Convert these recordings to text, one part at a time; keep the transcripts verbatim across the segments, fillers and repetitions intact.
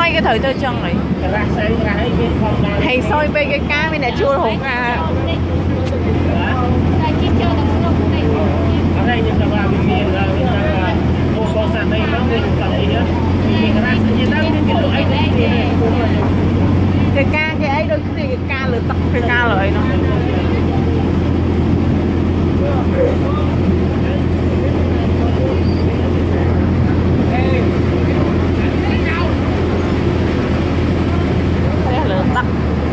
hay cái thời chơi chân này hay soi bê cái cá bên này chua hồn à ở đây chúng ta làm việc là một con sàn đây nó người cầm gì nữa mình ra sự gì đó cái độ ấy cái ca cái ấy đôi khi cái ca lửa tắt cái ca lợi nó đây lửa tắt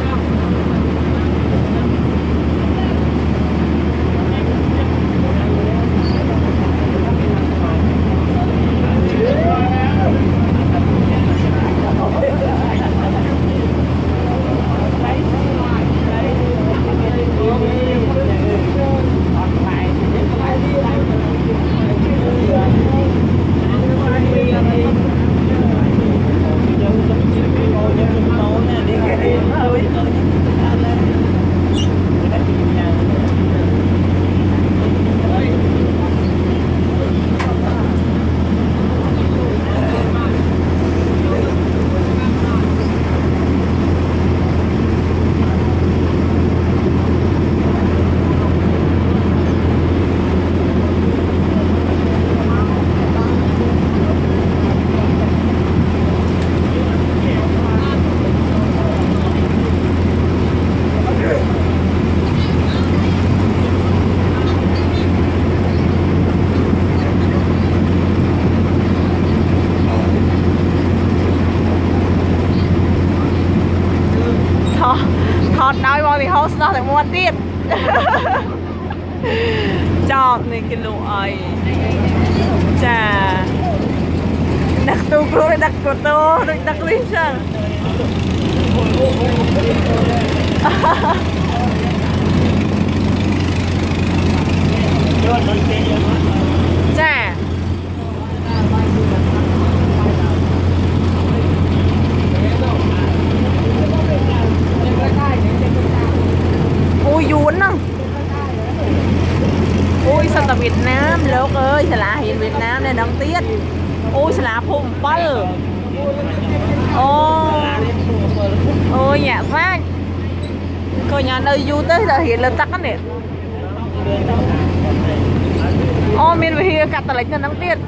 thọt đói bò thì host nó phải mua tiếp chọn này cái lụa ấy chà đặc tu pro đặc của tôi đặc đặc lý sao chà ui yún không ui sao tao Việt Nam lúc ơi sẽ là hiện Việt Nam này đóng tiết ui sẽ là phùng bal ô ôi nhà phát coi nhà nơi du tới giờ hiện lên tắc này ô mình về hier cắt tao lấy chân đóng tiết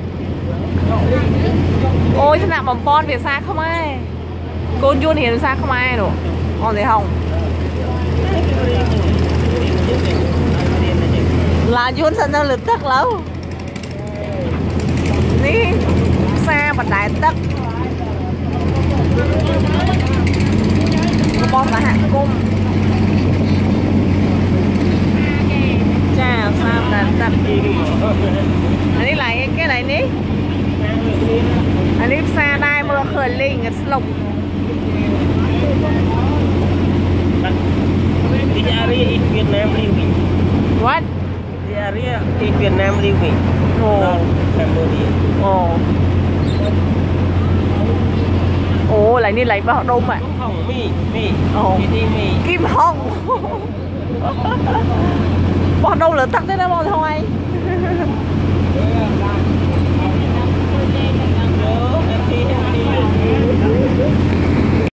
ôi thế nào bầm pon về xa không ai cô yun hiện xa không ai nữa còn thấy không là yun sao nó lực tắc lâu ní xa mà đại tắc bom là hạng cung chà sao đại tắc anh đi lại cái này ní anh đi xa đai mưa khởi linh ngất lục The area is Vietnam living. What? The area is Vietnam living. Oh. Not Cambodia. Ồ. Ồ, lại đi lấy vào đông ạ. Hồng mi, mi. Ồ. Đi mi. Kim Hồng. Bọn đâu lớn tắc thế đó bọn không ai.